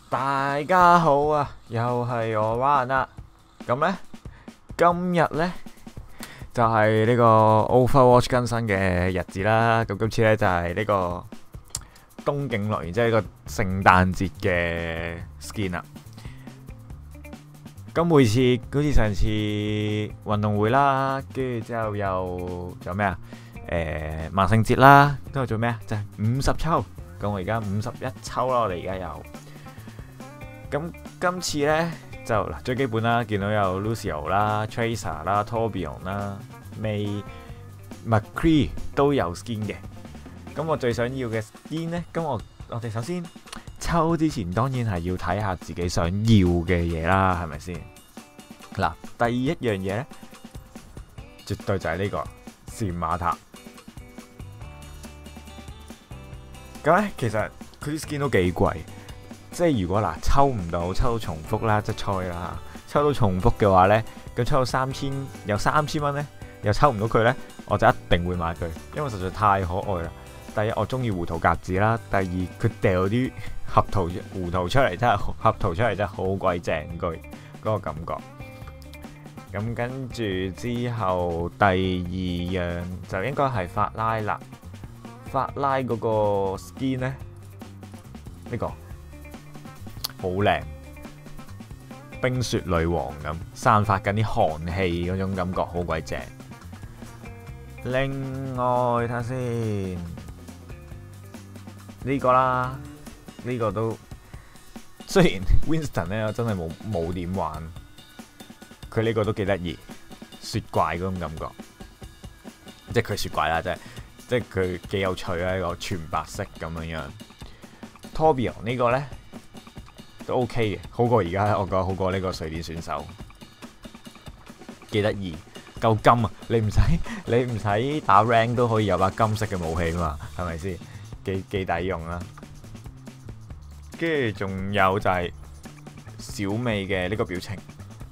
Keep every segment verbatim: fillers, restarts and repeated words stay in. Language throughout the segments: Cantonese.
大家好啊，又係我玩啦。咁呢，今日呢就係呢個 Overwatch 更新嘅日子啦。咁今次呢就係呢個東京樂園，即係呢個聖誕節嘅 skin 啦。咁每次好似上次運動會啦，跟住之後又仲有咩啊？誒萬聖節啦，都係做咩啊？就係五十抽。咁我而家五十一抽啦，我哋而家有。咁今次呢，就嗱最基本啦，見到有 Lucio 啦、Tracer 啦、Torbjorn 啦、Mei、McCree 都有 skin 嘅。咁我最想要嘅 skin 呢，咁我我哋首先抽之前當然係要睇下自己想要嘅嘢啦，係咪先？嗱，第一樣嘢呢，絕對就係呢個閃馬塔。咁咧，其實佢啲 skin 都幾貴。即係如果嗱抽唔到，抽到重複啦，即係菜啦，抽到重複嘅話呢，咁抽到三千有三千蚊呢，又抽唔到佢呢，我就一定會買佢，因為實在太可愛啦。第一，我中意胡桃夾子啦；第二，佢掉啲合桃胡桃出嚟，真係合桃出嚟真係好鬼正句嗰個感覺。咁跟住之後，第二樣就應該係法拉啦。法拉嗰個 skin 呢，呢、呢個。好靚，冰雪女王咁，散發緊啲寒氣嗰種感覺，好鬼正。另外睇下先，呢個啦，呢個都雖然 Winston 咧，我真係冇冇點玩，佢呢個都幾得意，雪怪嗰種感覺，即係佢雪怪啦，即係即係佢幾有趣啊！呢個全白色咁樣樣。Torbjorn 呢個咧。都 OK 嘅，好過而家我覺得好過呢個瑞典選手，幾得意，夠金啊！你唔使你唔使打 rank 都可以有把金色嘅武器嘛，係咪先？幾幾抵用啦！跟住仲有就係小美嘅呢個表情，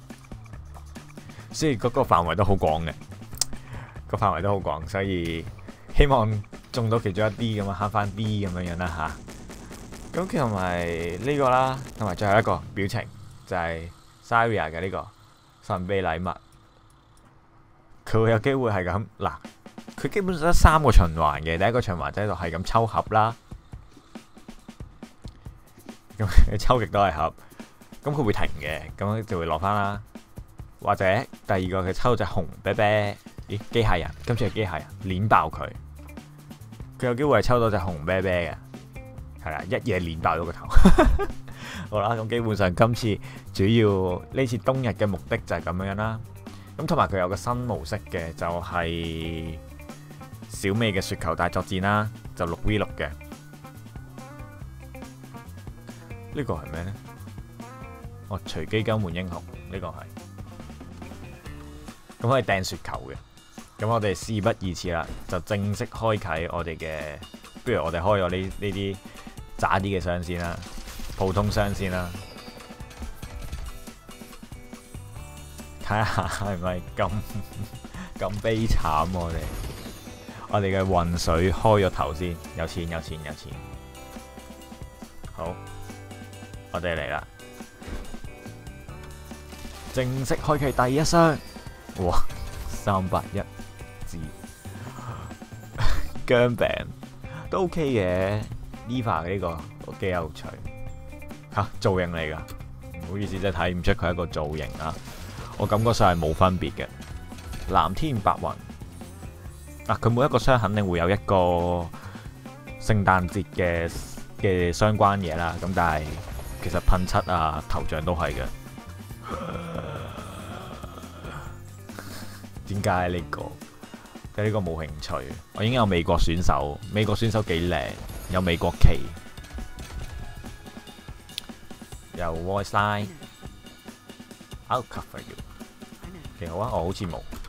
雖然嗰個範圍都好廣嘅，個範圍都好廣，所以希望中到其中一啲咁啊，慳翻啲咁樣樣啦嚇。咁同埋呢個啦，同埋最後一個表情就係 Zarya 嘅呢個神秘禮物，佢會有機會係咁嗱，佢基本上得三個循環嘅，第一個循環就喺度係咁抽盒啦，咁你抽極都係盒，咁佢會停嘅，咁就會落翻啦，或者第二個佢抽隻紅啤啤，咦機械人，今次係機械人，碾爆佢，佢有機會係抽到隻紅啤啤嘅。係啦，一嘢練爆咗個頭。好啦，咁基本上今次主要呢次冬日嘅目的就係咁樣啦。咁同埋佢有個新模式嘅，就係小美嘅雪球大作戰啦，就六 V 六嘅。呢個係咩呢？哦，隨機更換英雄，呢個係。咁可以掟雪球嘅。咁我哋事不宜遲啦，就正式開啟我哋嘅。不如我哋開咗呢呢啲。渣啲嘅箱先啦，普通箱先啦，睇下係咪咁咁悲慘我哋，我哋嘅渾水開咗頭先，有錢有錢有錢，好，我哋嚟啦，正式開啟第一箱，哇，三百一支薑餅都 OK 嘅。Eva 嘅呢個幾有趣嚇、啊，造型嚟㗎，唔好意思，真係睇唔出佢係一個造型啊！我感覺上係冇分別嘅。藍天白雲啊，佢每一個箱肯定會有一個聖誕節嘅嘅相關嘢啦。咁但係其實噴漆啊、頭像都係嘅。點解呢個？對呢個冇興趣。我已經有美國選手，美國選手幾靚。有美國旗，有 voice line，I'll cover you，幾好啊！我好似冇。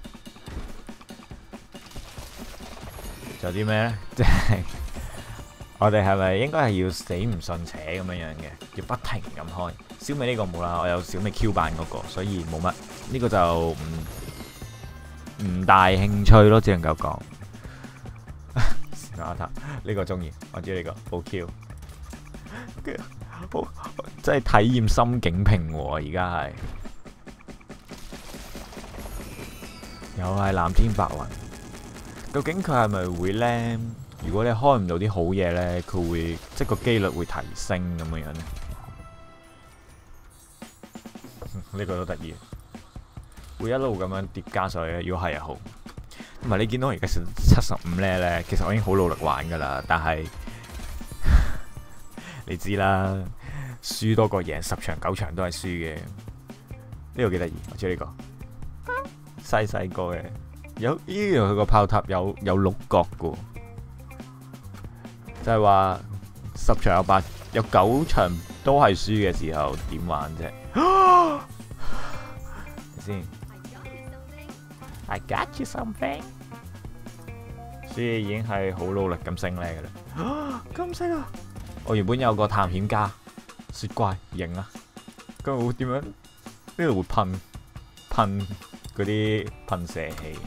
仲有啲咩咧？即係我哋係咪應該係要死唔信邪咁樣樣嘅，要不停咁開？小美呢個冇啦，我有小美 Q 版嗰個，所以冇乜。呢個就唔唔大興趣咯，只能夠講。呢個中意，我知呢個好 Q。 好真係體驗心境平和，而家係又係藍天白雲。究竟佢係咪會咧？如果你開唔到啲好嘢咧，佢會即係個機率會提升咁樣樣咧？呢個都得意，會一路咁樣疊加上去嘅。如果係又好，唔係你見到我而家成七十五咧咧，其實我已經好努力玩噶啦，但係你知啦，輸多過贏，十場九場都係輸嘅。呢個幾得意，我知呢個細細個嘅，有咦佢個炮塔有有六角噶，就係話十場有八有九場都係輸嘅時候點玩啫？先 I got you something， 所以已經係好努力咁升呢噶啦。咁升啊！我原本有個探險家雪怪型啊，咁會點樣？呢度會噴噴嗰啲噴射器。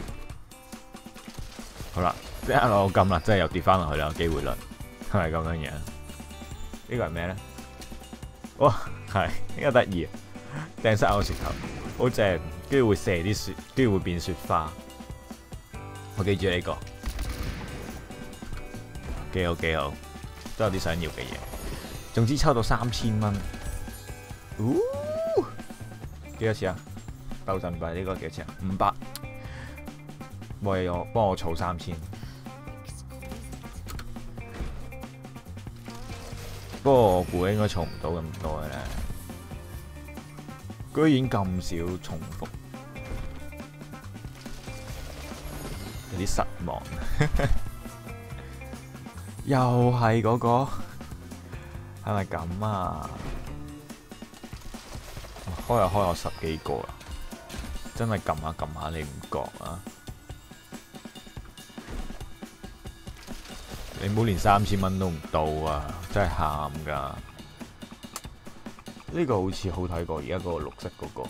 好啦，即刻攞金啦，即係又跌翻落去啦，機會率係咪咁樣樣？呢個係咩咧？哇，係呢個得意，掟晒我雪球，好正，跟住會射啲雪，跟住會變雪花。我記住呢個，幾好幾好，都有啲想要嘅嘢。總之抽到三千蚊，幾多錢啊？鬥陣幣呢個幾多錢啊？五百，為我幫我儲三千。不過我估應該儲唔到咁多嘅咧，居然咁少重複，有啲失望。又係嗰個，係咪咁啊？開又開我十幾個啦，真係撳下撳下你唔覺啊？你唔好連三千蚊都唔到啊！真係喊噶。呢個好似好睇過而家嗰個綠色嗰個。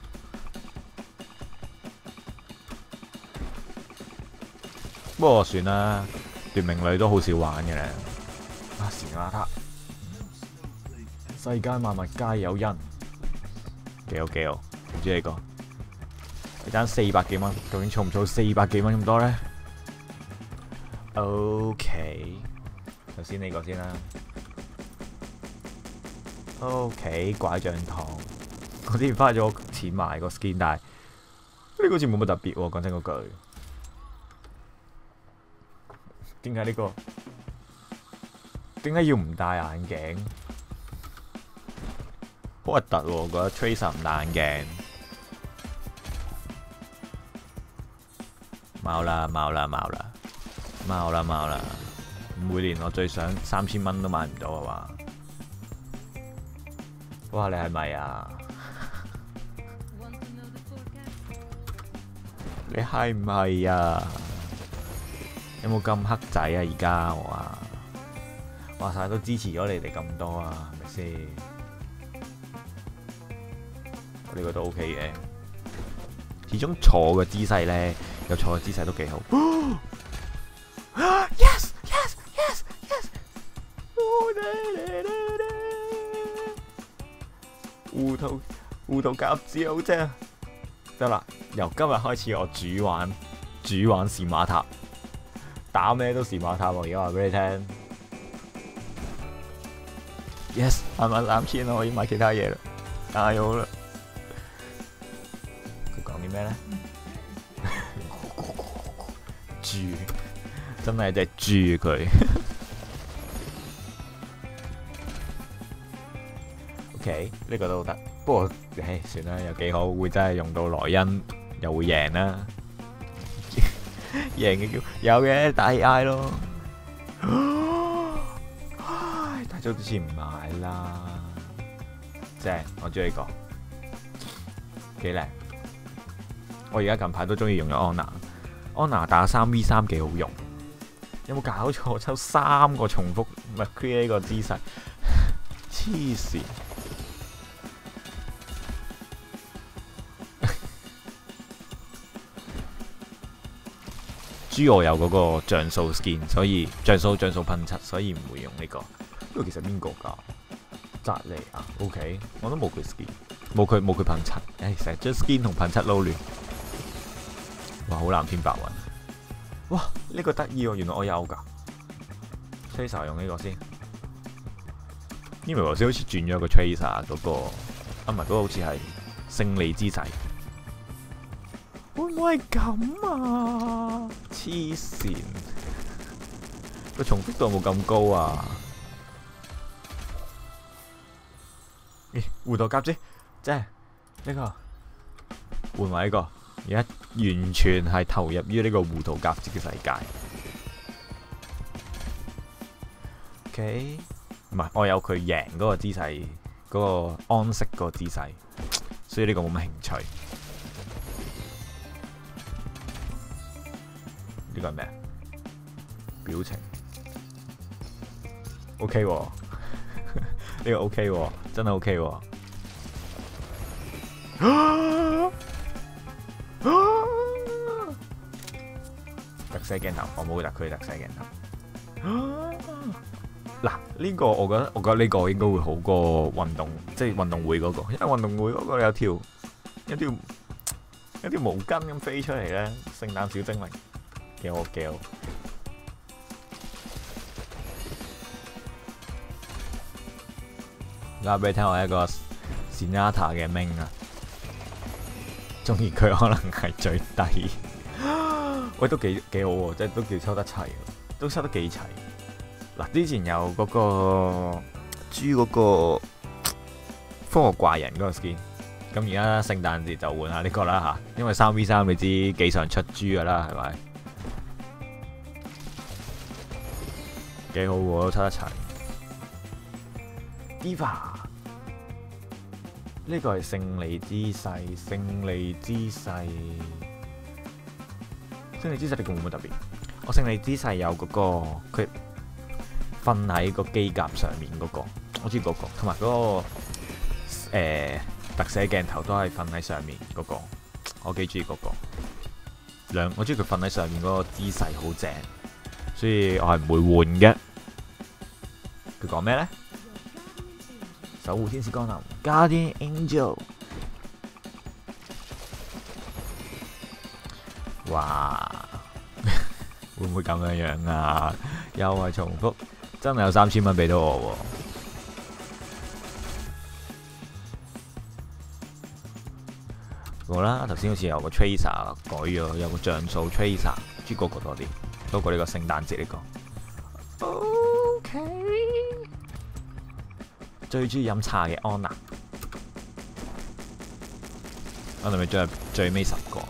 不過算啦，奪命女都好少玩嘅咧。啊，時瓦塔，世間萬物皆有因，幾好幾好。唔知你個，你爭四百幾蚊，究竟儲唔儲四百幾蚊咁多咧？ OK， 首先呢個先啦。OK， 拐杖糖，我之前花咗錢買個 skin， 但係呢個好似冇乜特別喎。講真嗰句，點解呢個？點解要唔戴眼鏡？好核突喎！我覺得 Tracer 唔戴眼鏡。貓啦貓啦貓啦！貓啦貓啦！每年我最想三千蚊都買唔到啊嘛！哇！你係咪啊？你係唔係啊？有冇咁黑仔啊？而家我啊，話晒都支持咗你哋咁多啊，係咪先？我呢個都 OK 嘅，始終坐嘅姿勢咧，有坐嘅姿勢都幾好。Yes yes yes yes！ 胡桃胡桃夾子好正，得啦！由今日開始我主玩主玩閃馬塔，打咩都閃馬塔喎！而家話俾你聽 ，yes 係咪三千啦？可以買其他嘢啦，加油啦！佢講啲咩咧？豬。真係隻豬佢，OK 呢個都得，不過唉算啦，又幾好，會真係用到萊恩，又會贏啦，贏嘅叫有嘅大 I 咯，唉，大咗之前唔買啦，正，我中意呢個，幾靚，我而家近排都中意用咗安娜，安娜打三 V 三幾好用。有冇搞錯？抽三個重複 McCree 呢個姿勢，黐線！豬我有嗰個像素 skin， 所以像素像素噴漆，所以唔會用呢個。呢個其實邊個㗎？ 扎尼啊 ，OK， 我都冇佢 skin， 冇佢冇佢噴漆，誒成日將 skin 同噴漆撈亂，哇好藍天白雲，哇呢、這個得意喎，原來我有㗎 ，Tracer 用呢個先，因為頭先好似轉咗個 Tracer 嗰、那個，啊唔係嗰個好似係勝利之勢，會唔會係咁啊？黐線，個重複度冇咁高啊！咦，胡桃夾子，即係呢個換埋呢個，而家完全係投入於呢個胡桃夾子嘅世界。OK， 唔係我有佢贏嗰個姿勢，嗰、嗰個安息嗰個姿勢，所以呢個冇乜興趣。呢個係咩？表情 OK 喎、啊。呢個 OK 喎，真係 OK 喎。特寫鏡頭，我冇特佢特寫鏡頭。嗱，呢個我覺得，我覺得呢個應該會好過運動，即係運動會嗰個，因為運動會嗰個有條有條有條毛巾咁飛出嚟咧，聖誕小精靈幾好幾好。講俾你聽，我係一個 Zenyatta 嘅 main 啊，中意佢可能係最低。喂，都幾幾好喎，即係都叫抽得齊，都抽得幾齊。嗱，之前有嗰個豬嗰個科學怪人嗰個 skin， 咁而家聖誕節就換下呢個啦嚇，因為三 V 三你知幾常出豬噶啦，係咪？幾好喎，都抽得齊。Eva 呢個係勝利之勢，勝利之勢，勝利之勢呢個冇乜特別。我勝利之勢有嗰、嗰個佢瞓喺個機甲上面嗰、嗰個，我中意嗰個，同埋嗰個、呃、特寫鏡頭都係瞓喺上面嗰、嗰個，我幾中意嗰個。兩我中意佢瞓喺上面嗰個姿勢好正，所以我係唔會換嘅。佢講咩咧？守護天使降臨 ，Guardian Angel， 哇，會唔會咁樣樣啊？又係重複，真係有三千蚊俾到我喎。好啦，頭先好似有個 Tracer 改咗，有個像素 Tracer， 中意嗰個多啲，多過呢個聖誕節呢個。OK。最中意飲茶嘅安娜，我哋咪進入最尾十個。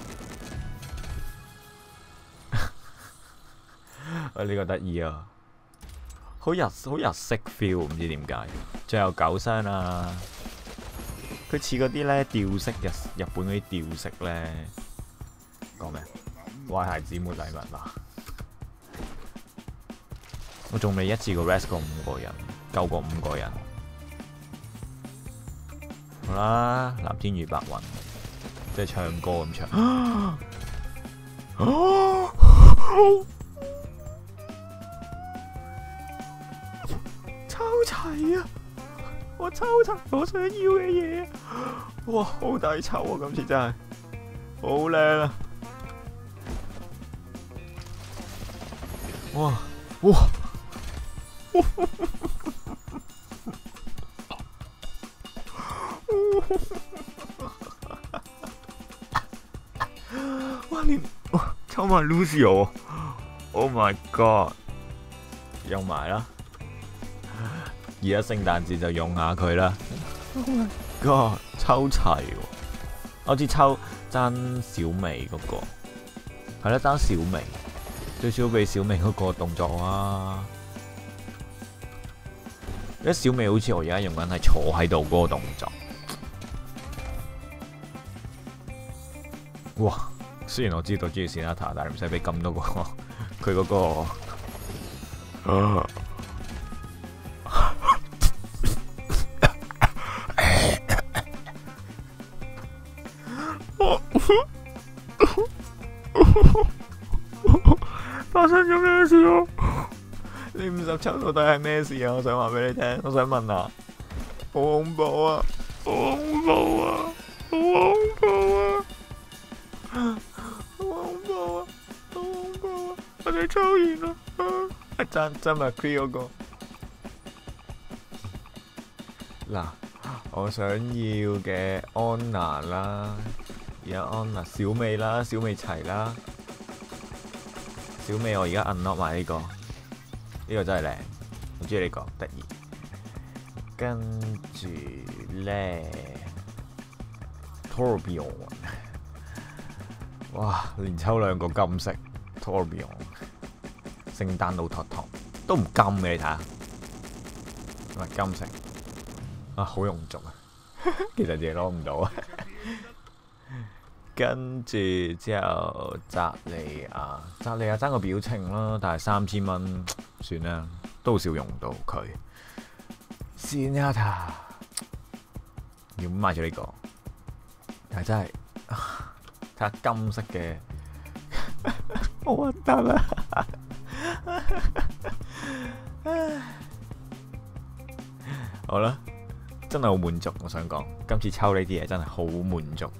喂，呢個得意啊，好日好日式 feel， 唔知點解。最後九箱啊，佢似嗰啲咧吊飾日日本嗰啲吊飾咧，講咩？壞孩子沒禮物啦！我仲未一次過 rest 過五個人，救過五個人。好啦，藍天與白雲，即係唱歌咁唱。抽齊啊！我抽齊我想要嘅嘢，哇，好抵抽啊！今次真係好靚啊！哇哇！哇！連哇抽埋 Lucio， Oh my God， 用埋啦！而家聖誕節就用下佢啦。Oh my God， 抽齊喎！我知抽爭小美嗰、那個，係啦，爭小美，最少俾小美嗰個動作啊！因為小美好似我而家用緊係坐喺度嗰個動作。哇！雖然我知道中意 Zenyatta， 但係唔使俾咁多個佢嗰個。啊發生咗咩事啊？你五十抽到底係咩事啊？我想話俾你聽，我想問啊。 好恐怖啊！好恐怖啊！好恐怖啊！好恐怖啊！好恐怖啊！我哋抽完啦！啊，真真係 clear 嗰個。嗱，我想要嘅安娜啦，而家安娜小美啦，小美齊啦，小美我而家 unlock 埋呢個，呢、呢個真係靚，唔知你講得意。跟住咧 ，Tourbillon， 哇，連抽兩個金色 Tourbillon， 聖誕老托糖都唔金嘅，你睇下，唔係金色。啊，好庸俗啊！其實自己攞唔到啊。跟住之後，扎利亞，扎利亞爭個表情啦，但係三千蚊算啦，都好少用到佢。Zenyatta 要買咗呢個，但係真係睇下金色嘅，好核突啊！好啦。真係好滿足，我想講，今次抽呢啲嘢真係好滿足。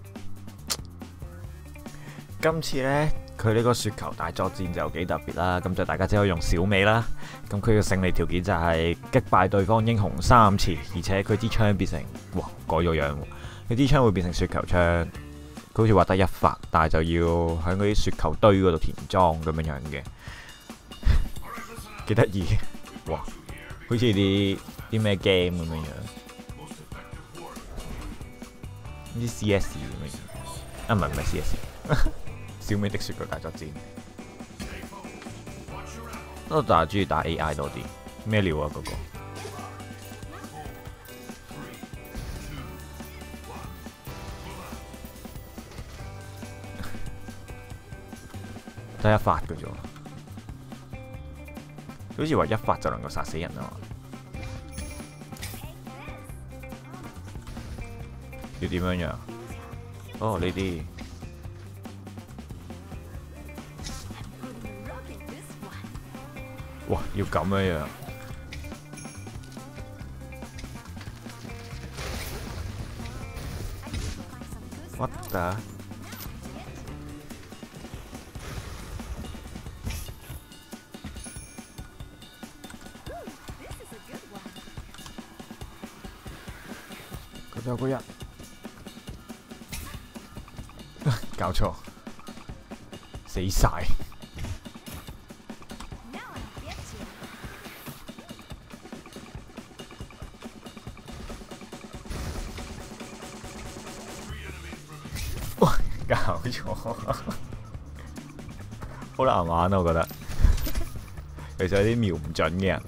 今次呢，佢呢個雪球大作戰就幾特別啦，咁就大家只可以用小美啦。咁佢嘅勝利條件就係擊敗對方英雄三次，而且佢支槍變成，哇，改咗樣喎！佢支槍會變成雪球槍，佢好似話得一發，但係就要喺嗰啲雪球堆嗰度填裝咁樣樣嘅，幾得意！哇，好似啲啲咩 game 咁樣樣。啲 C S 咁樣，啊唔係唔係 C S， 小美的雪球大作戰。我但係中意打 A I 多啲，咩料啊嗰個？得一發嘅啫，好似話一發就能夠殺死人啊嘛。要點樣樣？哦，呢啲哇，要咁樣樣。What the？ 佢有個人。搞錯，死晒！哇，搞錯，好難玩啊！我覺得，其實有啲瞄唔準嘅人。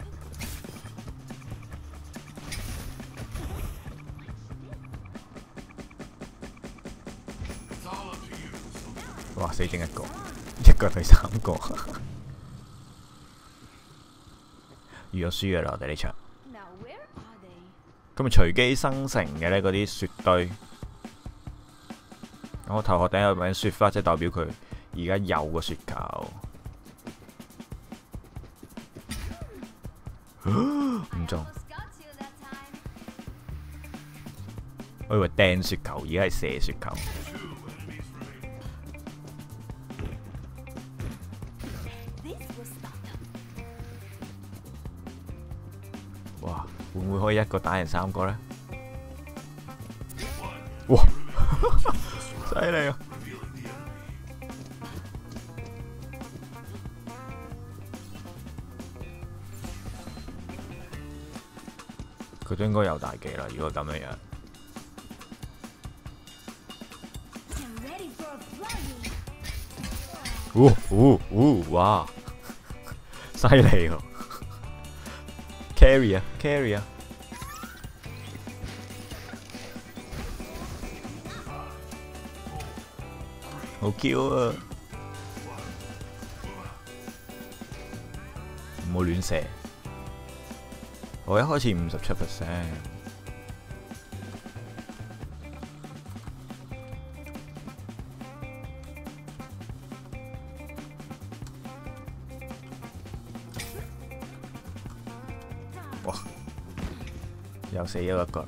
哇！死剩一個，一個對三個。如果輸嘅啦，我哋呢場。咁咪隨機生成嘅咧，嗰啲雪堆。我頭殼頂有搵雪花，即係代表佢而家有個雪球。唔中。我以為掟雪球，而家係射雪球。哇！會唔會可以一個打贏三個咧？哇！犀利啊！佢都應該有大技啦，如果咁樣樣。哦哦哦！哇！犀利喎！ carry 啊 carry 啊！好 Q 啊！唔好亂射。我一開始五十七 percent。哇！ 又死咗一個。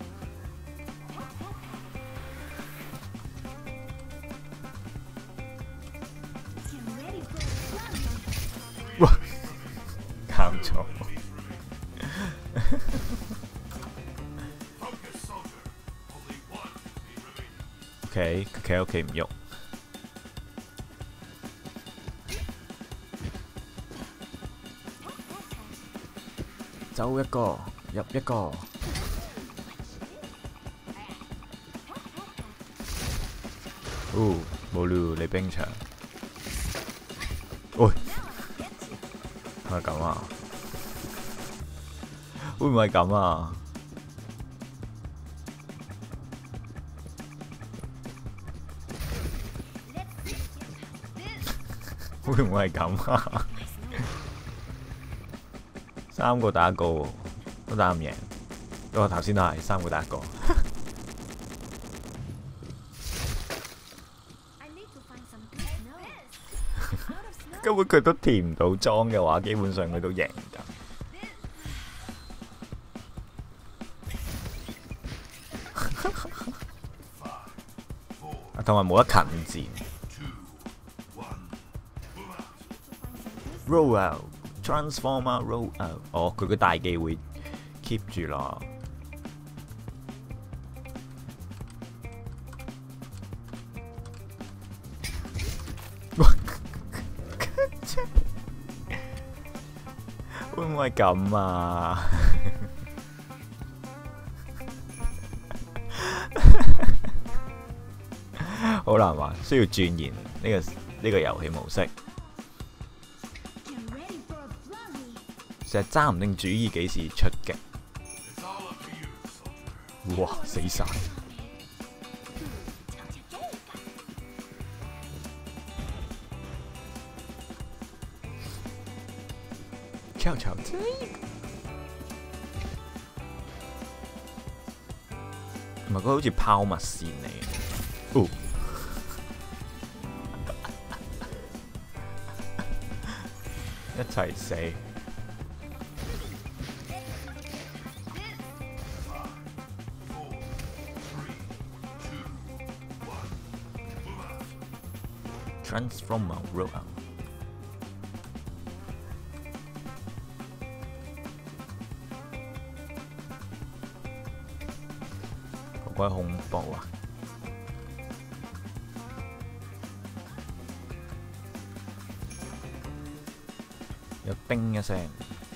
哇！搞錯。OK， 佢企喺屋企唔喐。走一個，入一個。哦，冇咯，你冰場。喂，係咪咁啊？會唔會係咁啊？會唔會係咁啊？三個打一個都打唔贏，我頭先都係三個打一個。根本佢都填唔到裝嘅話，基本上佢都贏㗎。同埋冇得近戰。Roll out，transformer roll out。哦，佢個大技會 keep 住咯。會唔會係咁啊？好難玩，需要鑽研呢個呢個遊戲模式。成日揸唔定主意幾時出擊。哇！死晒。悄悄雞，唔係佢好似拋物線嚟嘅。哦，一齊死。Transformer roll out。好鬼恐怖啊！有叮一聲。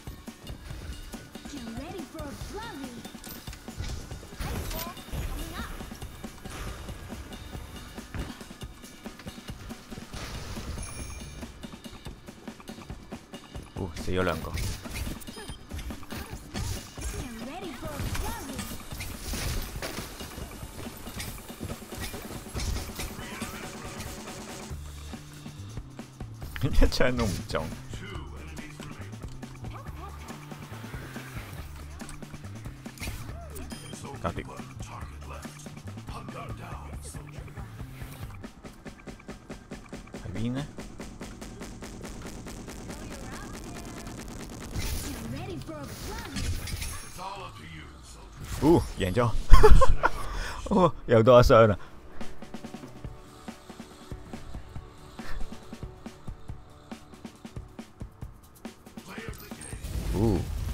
哦，死咗兩個。一槍都唔中。搞掂。喺邊呢？哦，贏咗！哦，又多一雙啦。哦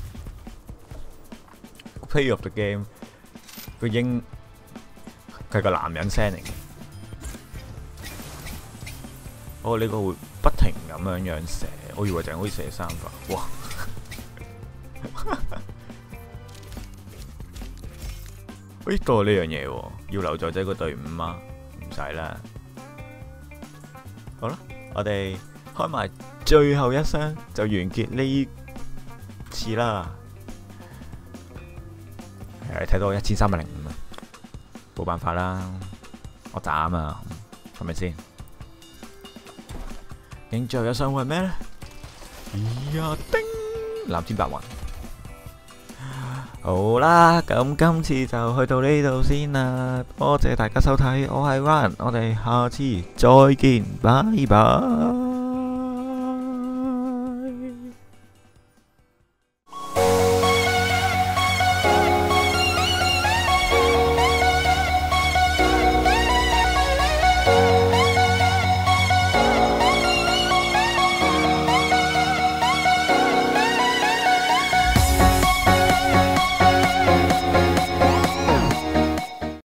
，Play of the game， 佢應佢係個男人聲嚟嘅。哦，呢個會不停咁樣樣射，我以為淨係可以射三發。哇！誒，多呢樣嘢喎，要留在這個隊伍嗎？唔使啦。好啦，我哋開埋最後一箱就完結呢次啦。誒，睇到一千三百零五啊，冇辦法啦，我斬啊，係咪先？影最後一箱會係咩咧？哎呀，叮！藍天白雲。好啦，咁今次就去到呢度先啦，多謝大家收睇，我係 Ryan，我哋下次再見，拜拜。